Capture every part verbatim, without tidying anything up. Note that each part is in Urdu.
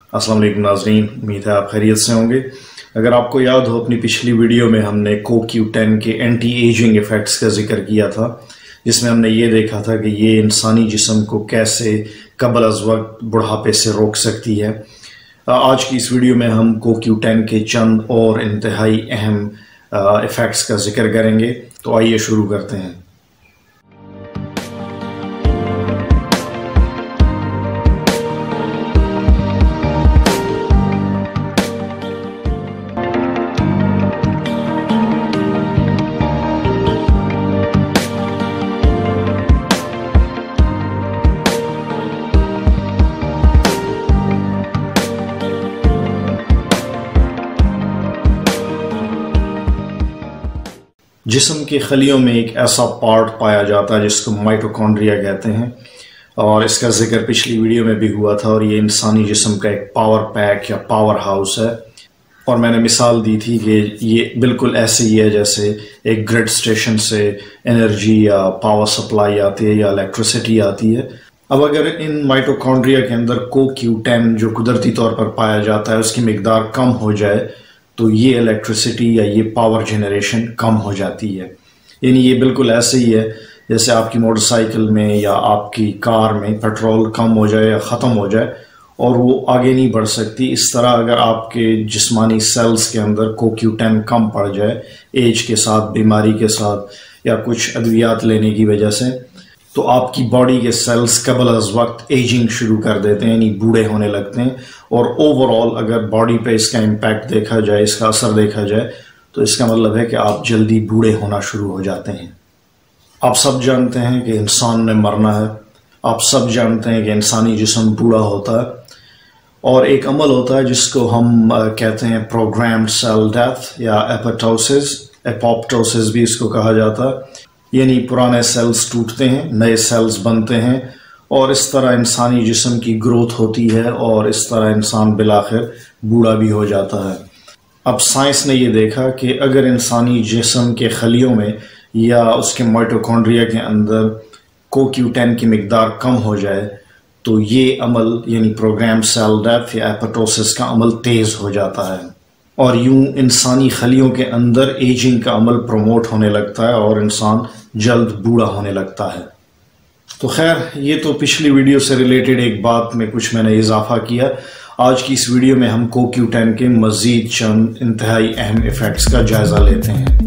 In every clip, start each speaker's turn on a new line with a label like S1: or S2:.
S1: अस्सलाम वालेकुम नाज़रीन, उम्मीद है आप खैरियत से होंगे। अगर आपको याद हो, अपनी पिछली वीडियो में हमने को क्यू टेन के एंटी एजिंग इफ़ेक्ट्स का जिक्र किया था, जिसमें हमने ये देखा था कि ये इंसानी जिस्म को कैसे कबल अज़ वक्त बुढ़ापे से रोक सकती है। आज की इस वीडियो में हम को क्यू टेन के चंद और इंतहाई अहम इफ़ेक्ट्स का जिक्र करेंगे। तो आइए शुरू करते हैं। जिस्म के खलियों में एक ऐसा पार्ट पाया जाता है जिसको माइटोकॉन्ड्रिया कहते हैं, और इसका जिक्र पिछली वीडियो में भी हुआ था। और ये इंसानी जिस्म का एक पावर पैक या पावर हाउस है। और मैंने मिसाल दी थी कि ये बिल्कुल ऐसे ही है जैसे एक ग्रिड स्टेशन से एनर्जी या पावर सप्लाई आती है या इलेक्ट्रिसिटी आती है। अब अगर इन माइटोकॉन्ड्रिया के अंदर को क्यू टेन जो कुदरती तौर पर पाया जाता है उसकी मिकदार कम हो जाए तो ये इलेक्ट्रिसिटी या ये पावर जनरेशन कम हो जाती है। यानी ये बिल्कुल ऐसे ही है जैसे आपकी मोटरसाइकिल में या आपकी कार में पेट्रोल कम हो जाए या ख़त्म हो जाए और वो आगे नहीं बढ़ सकती। इस तरह अगर आपके जिस्मानी सेल्स के अंदर को क्यू टेन कम पड़ जाए एज के साथ, बीमारी के साथ या कुछ अद्वियात लेने की वजह से, तो आपकी बॉडी के सेल्स कबल अज़ वक्त एजिंग शुरू कर देते हैं, यानी बूढ़े होने लगते हैं। और ओवरऑल अगर बॉडी पे इसका इम्पैक्ट देखा जाए, इसका असर देखा जाए, तो इसका मतलब है कि आप जल्दी बूढ़े होना शुरू हो जाते हैं। आप सब जानते हैं कि इंसान ने मरना है। आप सब जानते हैं कि इंसानी जिस्म बूढ़ा होता है और एक अमल होता है जिसको हम कहते हैं प्रोग्राम्ड सेल डेथ या एपोप्टोसिस, एपोप्टोसिस भी इसको कहा जाता है। यानी पुराने सेल्स टूटते हैं, नए सेल्स बनते हैं और इस तरह इंसानी जिस्म की ग्रोथ होती है और इस तरह इंसान बिलाखिर बूढ़ा भी हो जाता है। अब साइंस ने ये देखा कि अगर इंसानी जिस्म के खलियों में या उसके माइटोकॉन्ड्रिया के अंदर को क्यू टेन की मिकदार कम हो जाए तो ये अमल यानी प्रोग्राम सेल डेथ या एपोप्टोसिस का अमल तेज़ हो जाता है और यूं इंसानी खलियों के अंदर एजिंग का अमल प्रमोट होने लगता है और इंसान जल्द बूढ़ा होने लगता है। तो खैर, ये तो पिछली वीडियो से रिलेटेड एक बात में कुछ मैंने इजाफा किया। आज की इस वीडियो में हम को क्यू टेन के मजीद चंद इंतहाई अहम इफेक्ट्स का जायजा लेते हैं।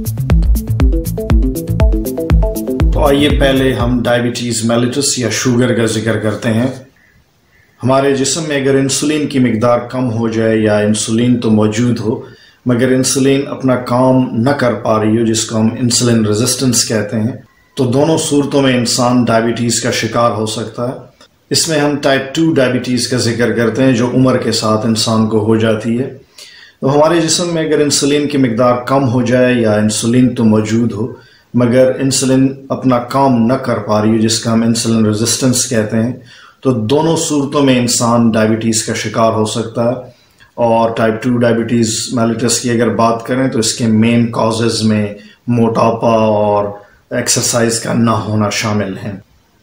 S1: तो आइए पहले हम डायबिटीज मेलिटस या शुगर का जिक्र करते हैं। हमारे जिस्म में अगर इंसुलिन की मिकदार कम हो जाए या इंसुलिन तो मौजूद हो मगर इंसुलिन अपना काम न कर पा रही हो, जिसको हम इंसुलिन रेजिस्टेंस कहते हैं, तो दोनों सूरतों में इंसान डायबिटीज़ का शिकार हो सकता है। इसमें हम टाइप टू डायबिटीज़ का जिक्र करते हैं जो उम्र के साथ इंसान को हो जाती है। तो हमारे जिस्म में अगर इंसुलिन की मिकदार कम हो जाए या इंसुलिन तो मौजूद हो मगर इंसुलिन अपना काम न कर पा रही हो, जिसका हम इंसुलिन रेजिस्टेंस कहते हैं, तो दोनों सूरतों में इंसान डायबिटीज़ का शिकार हो सकता है। और टाइप टू डायबिटीज़ मेलिटस की अगर बात करें तो इसके मेन कॉजेज़ में मोटापा और एक्सरसाइज का ना होना शामिल हैं।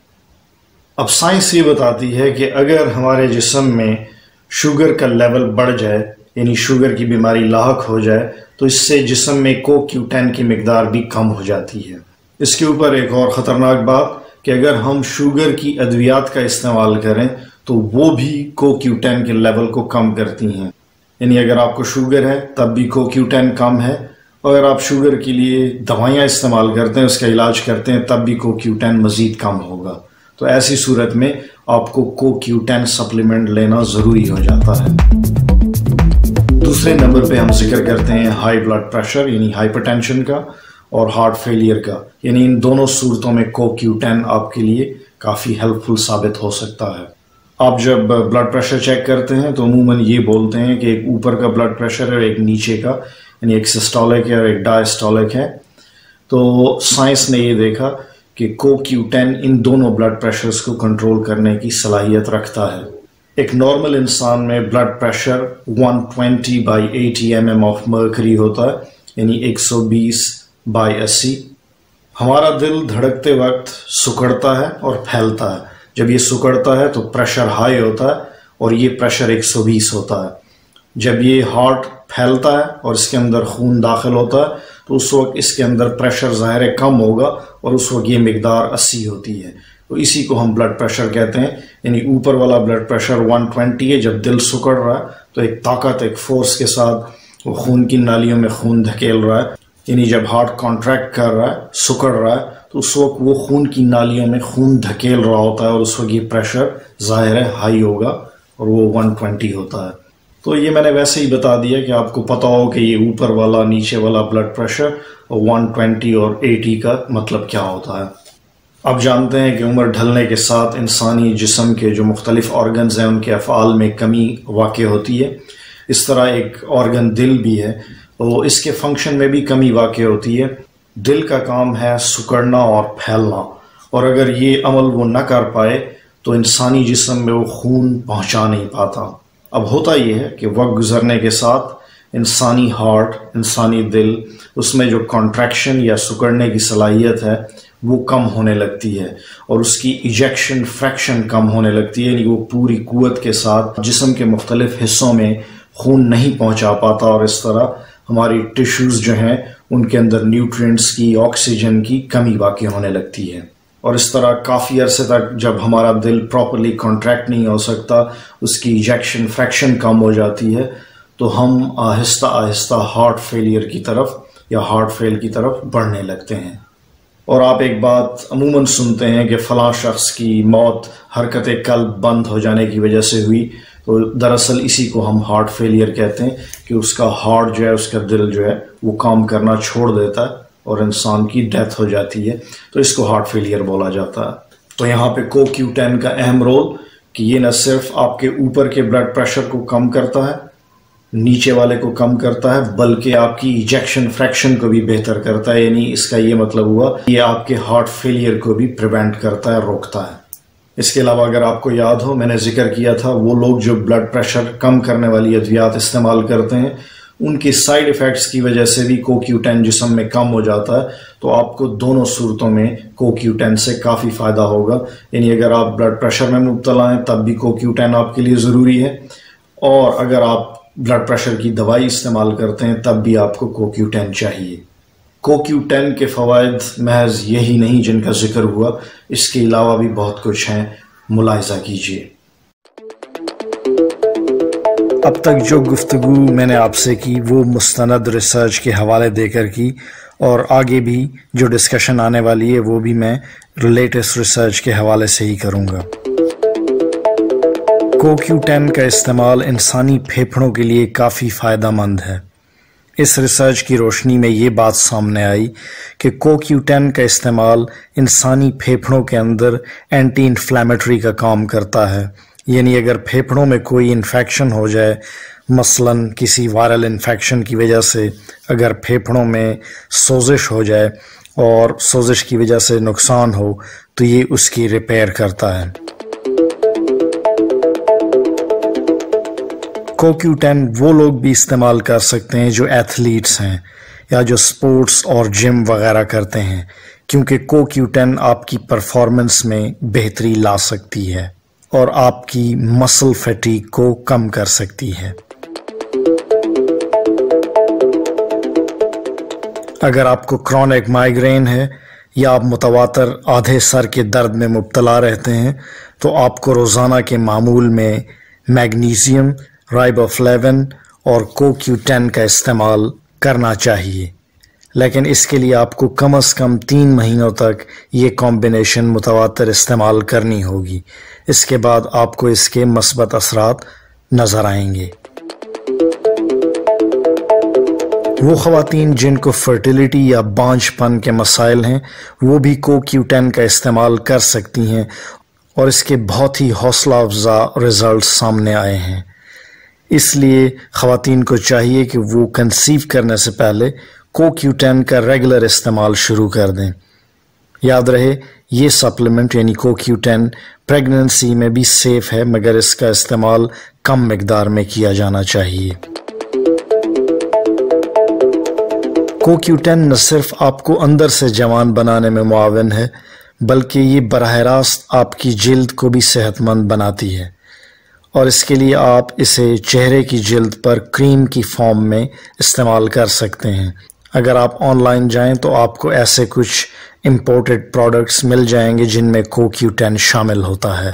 S1: अब साइंस ये बताती है कि अगर हमारे जिस्म में शुगर का लेवल बढ़ जाए यानी शुगर की बीमारी लाहक हो जाए तो इससे जिस्म में को क्यू टेन की मिकदार भी कम हो जाती है। इसके ऊपर एक और ख़तरनाक बात कि अगर हम शुगर की अद्वियात का इस्तेमाल करें तो वो भी को क्यू टेन के लेवल को कम करती हैं। यानी अगर आपको शुगर है तब भी को क्यू टेन कम है, और अगर आप शुगर के लिए दवाइयाँ इस्तेमाल करते हैं, उसका इलाज करते हैं, तब भी को क्यू टेन मज़ीद कम होगा। तो ऐसी सूरत में आपको को क्यू टेन सप्लीमेंट लेना ज़रूरी हो जाता है। दूसरे नंबर पे हम जिक्र करते हैं हाई ब्लड प्रेशर यानी हाइपरटेंशन का और हार्ट फेलियर का। यानी इन दोनों सूरतों में को क्यू टेन आपके लिए काफ़ी हेल्पफुल साबित हो सकता है। आप जब ब्लड प्रेशर चेक करते हैं तो अमूमन ये बोलते हैं कि एक ऊपर का ब्लड प्रेशर है और एक नीचे का, यानी एक सिस्टोलिक है और एक डायस्टोलिक है। तो साइंस ने ये देखा कि को क्यू टेन इन दोनों ब्लड प्रेशर्स को कंट्रोल करने की सलाहियत रखता है। एक नॉर्मल इंसान में blood pressure one twenty by eighty M M of mercury होता है, यानी एक सौ बीस बाई अस्सी। हमारा दिल धड़कते वक्त सुकड़ता है और फैलता है। जब ये सुकड़ता है तो प्रेशर हाई होता है اور یہ پریشر ایک سو بیس ہوتا ہے۔ جب یہ ہارٹ پھیلتا ہے اور اس کے اندر خون داخل ہوتا ہے تو اس وقت اس کے اندر پریشر ظاہر ہے کم ہوگا اور اس وقت یہ مقدار اسی ہوتی ہے، تو اسی کو ہم بلڈ پریشر کہتے ہیں۔ یعنی اوپر والا بلڈ پریشر ایک سو بیس ہے، جب دل سکڑ رہا ہے تو ایک طاقت، ایک فورس کے ساتھ وہ خون کی نالیوں میں خون دھکیل رہا ہے، یعنی جب ہارٹ کانٹریکٹ کر رہا ہے، سکڑ رہا ہے، تو اس وقت وہ خون کی نالیوں میں خون دھکیل رہا ہوتا ہے اور اس وقت یہ پریشر ظاہر ہے ہائی ہوگا اور وہ ایک سو بیس ہوتا ہے۔ تو یہ میں نے ویسے ہی بتا دیا کہ آپ کو پتا ہو کہ یہ اوپر والا نیچے والا بلڈ پریشر اور ایک سو بیس اور اسی کا مطلب کیا ہوتا ہے۔ اب جانتے ہیں کہ عمر ڈھلنے کے ساتھ انسانی جسم کے جو مختلف آرگنز ہیں ان کے افعال میں کمی واقع ہوتی ہے۔ اس طرح ایک آرگن دل بھی ہے، تو اس کے فنکشن میں بھی کمی واقع ہوتی ہے۔ دل کا کام ہے سکڑنا اور پھیلنا، اور اگر یہ عمل وہ نہ کر پائے تو انسانی جسم میں وہ خون پہنچا نہیں پاتا۔ اب ہوتا یہ ہے کہ وقت گزرنے کے ساتھ انسانی ہارٹ، انسانی دل، اس میں جو کانٹریکشن یا سکڑنے کی صلاحیت ہے وہ کم ہونے لگتی ہے اور اس کی ایجیکشن فریکشن کم ہونے لگتی ہے، یعنی وہ پوری قوت کے ساتھ جسم کے مختلف حصوں میں خون نہیں پہنچا پاتا، اور اس طرح ہماری ٹیشوز جو ہیں ان کے اندر نیوٹرینٹس کی، آکسیجن کی کمی واقع ہونے لگتی ہے۔ اور اس طرح کافی عرصے تک جب ہمارا دل پراپرلی کانٹریکٹ نہیں ہو سکتا، اس کی ایجیکشن فریکشن کم ہو جاتی ہے، تو ہم آہستہ آہستہ ہارٹ فیلئر کی طرف یا ہارٹ فیل کی طرف بڑھنے لگتے ہیں۔ اور آپ ایک بات عموماً سنتے ہیں کہ فلاں شخص کی موت حرکت قلب بند ہو جانے کی وجہ سے ہوئی، تو دراصل اسی کو ہم ہارٹ فیلئر کہتے ہیں کہ اس کا ہارٹ جو ہے، اس کا دل جو ہے وہ کام کرنا چھوڑ دیتا ہے اور انسان کی ڈیتھ ہو جاتی ہے، تو اس کو ہارٹ فیلئر بولا جاتا ہے۔ تو یہاں پہ کو کیو ٹین کا اہم رول کہ یہ نہ صرف آپ کے اوپر کے بلڈ پریشر کو کم کرتا ہے، نیچے والے کو کم کرتا ہے، بلکہ آپ کی ایجیکشن فریکشن کو بھی بہتر کرتا ہے، یعنی اس کا یہ مطلب ہوا یہ آپ کے ہارٹ فیلئر کو بھی پریونٹ کرتا ہے، روکتا ہے۔ اس کے علاوہ اگر آپ کو یاد ہو، میں نے ذکر کیا تھا وہ لوگ جو بلڈ پریشر کم کرنے والی ادویات استعمال کرتے ہیں ان کی سائیڈ ایفیکٹس کی وجہ سے بھی کو کیو ٹین جسم میں کم ہو جاتا ہے، تو آپ کو دونوں صورتوں میں کو کیو ٹین سے کافی فائدہ ہوگا۔ یعنی اگر آپ بلڈ پریشر میں مبتلا ہیں تب بھی کو کیو ٹین آپ کے لیے ضروری ہے، اور اگر آپ بلڈ پریشر کی دوائی استعمال کرتے ہیں تب بھی آپ کو کو کیو ٹین چاہیے۔ کو کیو ٹین کے فوائد محض یہی نہیں جن کا ذکر ہوا، اس کے علاوہ بھی بہت کچھ ہیں، ملاحظہ کیجیے۔ اب تک جو گفتگو میں نے آپ سے کی وہ مستند ریسرچ کے حوالے دے کر کی، اور آگے بھی جو ڈسکشن آنے والی ہے وہ بھی میں لیٹسٹ ریسرچ کے حوالے سے ہی کروں گا۔ کو کیو ٹین کا استعمال انسانی پھیپھڑوں کے لیے کافی فائدہ مند ہے۔ اس ریسرچ کی روشنی میں یہ بات سامنے آئی کہ کو کیو ٹین کا استعمال انسانی پھیپھڑوں کے اندر اینٹی انفلیمیٹری کا کام کرتا ہے، یعنی اگر پھیپھڑوں میں کوئی انفیکشن ہو جائے، مثلاً کسی وائرل انفیکشن کی وجہ سے اگر پھیپھڑوں میں سوزش ہو جائے اور سوزش کی وجہ سے نقصان ہو تو یہ اس کی ریپیئر کرتا ہے۔ کو کیو ٹین وہ لوگ بھی استعمال کر سکتے ہیں جو ایتھلیٹس ہیں یا جو سپورٹس اور جم وغیرہ کرتے ہیں، کیونکہ کو کیو ٹین آپ کی پرفارمنس میں بہتری لا سکتی ہے اور آپ کی مسل فیٹیگ کو کم کر سکتی ہے۔ اگر آپ کو کرونک مائیگرین ہے یا آپ متواتر آدھے سر کے درد میں مبتلا رہتے ہیں تو آپ کو روزانہ کے معمول میں میگنیزیم، رائبوفلیون اور کو کیو ٹین کا استعمال کرنا چاہیے، لیکن اس کے لیے آپ کو کم از کم تین مہینوں تک یہ کمبینیشن متواتر استعمال کرنی ہوگی۔ اس کے بعد آپ کو اس کے مثبت اثرات نظر آئیں گے۔ وہ خواتین جن کو فرٹیلیٹی یا بانجھ پن کے مسائل ہیں وہ بھی کو کیو ٹین کا استعمال کر سکتی ہیں، اور اس کے بہت ہی حوصلہ افزا رزلٹ سامنے آئے ہیں۔ اس لیے خواتین کو چاہیے کہ وہ کنسیو کرنے سے پہلے کو کیو ٹین کا ریگولر استعمال شروع کر دیں۔ یاد رہے یہ سپلیمنٹ یعنی کو کیو ٹین پریگننسی میں بھی سیف ہے، مگر اس کا استعمال کم مقدار میں کیا جانا چاہیے۔ کو کیو ٹین نہ صرف آپ کو اندر سے جوان بنانے میں معاون ہے بلکہ یہ براہ راست آپ کی جلد کو بھی صحت مند بناتی ہے، اور اس کے لیے آپ اسے چہرے کی جلد پر کریم کی فارم میں استعمال کر سکتے ہیں۔ اگر آپ آن لائن جائیں تو آپ کو ایسے کچھ امپورٹڈ پروڈکٹس مل جائیں گے جن میں کو کیو ٹین شامل ہوتا ہے۔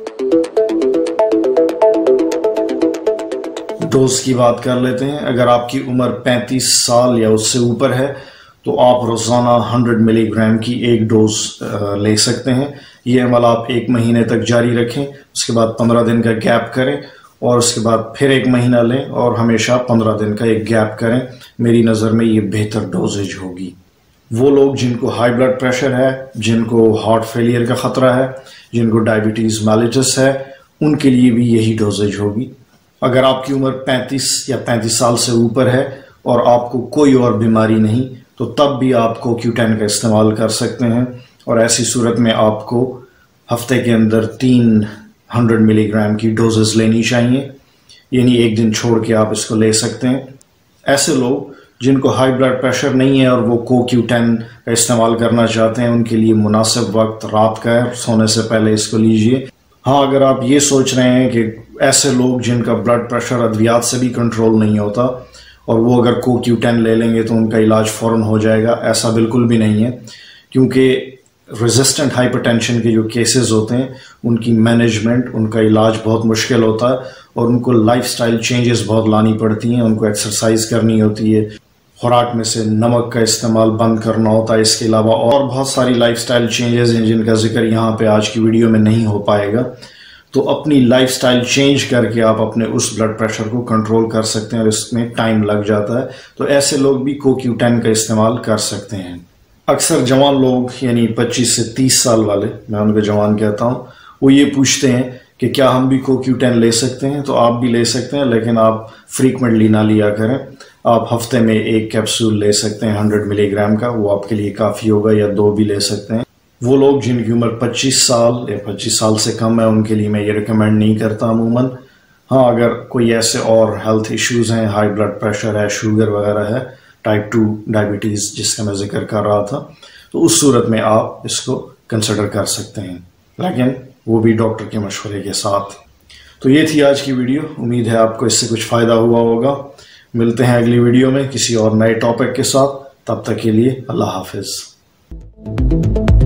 S1: ڈوز کی بات کر لیتے ہیں۔ اگر آپ کی عمر پینتیس سال یا اس سے اوپر ہے تو آپ روزانہ سو ملی گرام کی ایک ڈوز لے سکتے ہیں۔ یہ عمل آپ ایک مہینے تک جاری رکھیں، اس کے بعد پندرہ دن کا گیپ کریں اور اس کے بعد پھر ایک مہینہ لیں اور ہمیشہ پندرہ دن کا ایک گیپ کریں۔ میری نظر میں یہ بہتر ڈوزیج ہوگی۔ وہ لوگ جن کو ہائی بلڈ پریشر ہے، جن کو ہارٹ فیلئر کا خطرہ ہے، جن کو ڈائبٹیز میلیٹس ہے، ان کے لیے بھی یہی ڈوزیج ہوگی۔ اگر آپ کی عمر پینتیس یا پینتیس سال سے اوپر ہے اور آپ کو کوئی اور بیماری نہیں تو تب بھی آپ کو کیو ٹین کا استعمال کر سکتے ہیں، اور ایسی صورت میں آپ کو ہفتے کے اندر تین ہنڈریڈ ملی گرام کی ڈوزز لینی چاہیے، یعنی ایک دن چھوڑ کے آپ اس کو لے سکتے ہیں۔ ایسے لوگ جن کو ہائی بلڈ پریشر نہیں ہے اور وہ کو کیو ٹین کا استعمال کرنا چاہتے ہیں، ان کے لیے مناسب وقت رات کا ہے، سونے سے پہلے اس کو لیجئے۔ ہاں، اگر آپ یہ سوچ رہے ہیں کہ ایسے لوگ جن کا بلڈ پریشر ادویات سے بھی کنٹرول نہیں ہوتا اور وہ اگر کو کیو ٹین لے لیں گے تو ان کا علاج فوراً ہو جائے گا، ایسا بالکل بھی نہیں ہے، کیونکہ ریزسٹنٹ ہائپر ٹینشن کے جو کیسز ہوتے ہیں ان کی مینجمنٹ، ان کا علاج بہت مشکل ہوتا ہے اور ان کو لائف سٹائل چینجز بہت لانی پڑتی ہیں۔ ان کو ایکسرسائز کرنی ہوتی ہے، خوراک میں سے نمک کا استعمال بند کرنا ہوتا ہے، اس کے علاوہ اور بہت ساری لائف سٹائل چینجز ہیں جن کا ذکر یہاں پہ آج کی ویڈیو میں نہیں ہو پائے گا۔ تو اپنی لائف سٹائل چینج کر کے آپ اپنے اس بلڈ پریشر کو کنٹرول کر سکتے ہیں اور اس میں ٹائم لگ جاتا ہے، تو ایسے لوگ بھی کو کیو ٹین کا استعمال کر سکتے ہیں۔ اکثر جوان لوگ یعنی پچیس سے تیس سال والے، میں ان کو جوان کہتا ہوں، وہ یہ پوچھتے ہیں کہ کیا ہم بھی کو کیو ٹین لے سکتے ہیں؟ تو آپ بھی لے سکتے ہیں، لیکن آپ فریکوینٹلی نہ لیا کریں۔ آپ ہفتے میں ایک کیپسول لے سکتے ہیں ہنڈریڈ ملی گرام کا، وہ آپ کے لیے کافی ہوگا، یا دو بھی لے سکتے ہیں۔ وہ لوگ جن کی عمر پچیس سال یا پچیس سال سے کم ہے ان کے لیے میں یہ ریکمینڈ نہیں کرتا عموماً۔ ہاں، اگر کوئی ایسے اور ہیلتھ ایشوز ہیں، ہائی بلڈ پریشر ہے، شوگر وغیرہ ہے، ٹائپ ٹو ڈائبٹیز جس کا میں ذکر کر رہا تھا، تو اس صورت میں آپ اس کو کنسیڈر کر سکتے ہیں، لیکن وہ بھی ڈاکٹر کے مشورے کے ساتھ۔ تو یہ تھی آج کی ویڈیو، امید ہے آپ کو اس سے کچھ فائدہ ہوا ہوگا۔ ملتے ہیں اگلی ویڈیو میں کسی اور نئے ٹاپک کے ساتھ، تب تک کے لیے اللہ حافظ۔